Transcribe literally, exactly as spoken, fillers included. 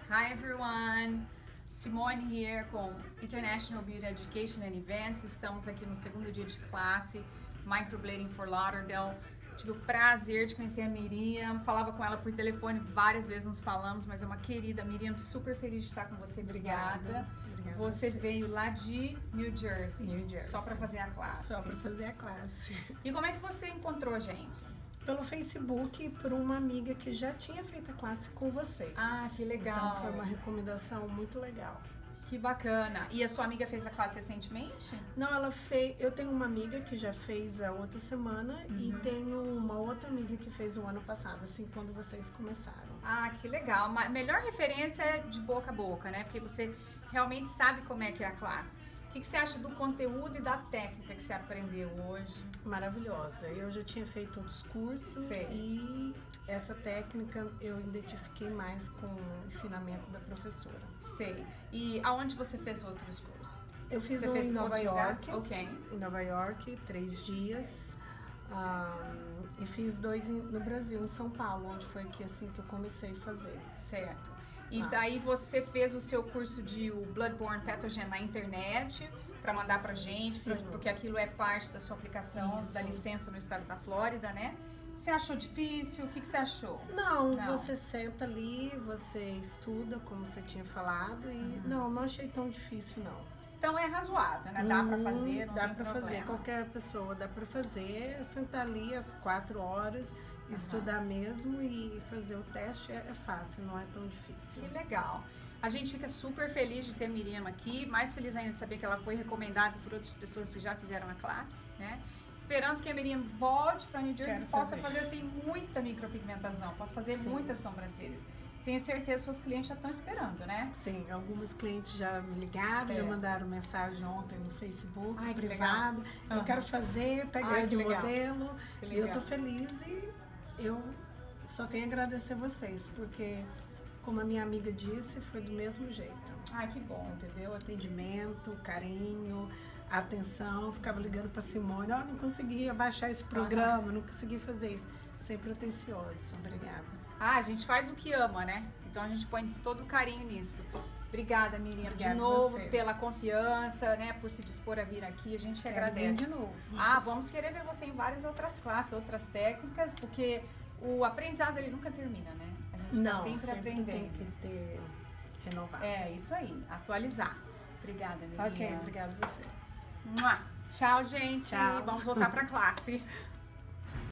Hi everyone, Simone here com International Beauty Education and Events. Estamos aqui no segundo dia de classe, Microblading for Lauderdale. Tive o prazer de conhecer a Miriam, falava com ela por telefone, várias vezes nos falamos, mas é uma querida. Miriam, super feliz de estar com você, obrigada. Obrigada, obrigada você a vocês. Veio lá de New Jersey, New Jersey, só para fazer a classe. Só para fazer a classe. E como é que você encontrou a gente? Pelo Facebook, por uma amiga que já tinha feito a classe com vocês. Ah, que legal. Então foi uma recomendação muito legal. Que bacana. E a sua amiga fez a classe recentemente? Não, ela fez. Eu tenho uma amiga que já fez a outra semana uhum. e tenho uma outra amiga que fez o ano passado, assim, quando vocês começaram. Ah, que legal. A melhor referência é de boca a boca, né? Porque você realmente sabe como é que é a classe. O que, que você acha do conteúdo e da técnica que você aprendeu hoje? Maravilhosa. Eu já tinha feito outros cursos Sei. E essa técnica eu identifiquei mais com o ensinamento da professora. Sei. E aonde você fez outros cursos? Eu fiz você um fez em Nova York. Ok. Em Nova York, três dias. Um, e fiz dois em, no Brasil, em São Paulo, onde foi que, assim, que eu comecei a fazer. Certo. E ah. daí você fez o seu curso de o Bloodborne Pathogen na internet para mandar pra gente, pra, porque aquilo é parte da sua aplicação Isso. da licença no estado da Flórida, né? Você achou difícil? O que, que você achou? Não, não, você senta ali, você estuda, como você tinha falado, e uhum. não, não achei tão difícil, não. Então é razoável, né? Dá uhum, pra fazer, não Dá tem pra problema. fazer, qualquer pessoa dá pra fazer, sentar ali às quatro horas, uhum. estudar mesmo e fazer o teste é, é fácil, não é tão difícil. Que legal. A gente fica super feliz de ter a Miriam aqui, mais feliz ainda de saber que ela foi recomendada por outras pessoas que já fizeram a classe, né? Esperamos que a Miriam volte para New Jersey Quero e possa fazer. fazer assim muita micropigmentação, possa fazer Sim. muitas sobrancelhas. Tenho certeza que seus clientes já estão esperando, né? Sim, algumas clientes já me ligaram, é. já mandaram mensagem ontem no Facebook, Ai, privado. Uhum. Eu quero fazer, peguei de legal. modelo. E eu tô feliz e eu só tenho a agradecer vocês, porque, como a minha amiga disse, foi do mesmo jeito. Ai, que bom. Entendeu? Atendimento, carinho, atenção. Ficava ligando pra Simone, ó, oh, não consegui baixar esse programa, uhum. não consegui fazer isso. Sempre atencioso. Obrigada. Ah, a gente faz o que ama, né? Então a gente põe todo o carinho nisso. Obrigada, Miriam, Obrigada de novo, você. pela confiança, né? Por se dispor a vir aqui, a gente Quero agradece. vir de novo. Ah, vamos querer ver você em várias outras classes, outras técnicas, porque o aprendizado ele nunca termina, né? A gente Não, tá sempre, sempre aprendendo. tem que ter renovado. É, isso aí, atualizar. Obrigada, Miriam. Ok, obrigada a você. Mua. Tchau, gente. Tchau. Vamos voltar pra classe.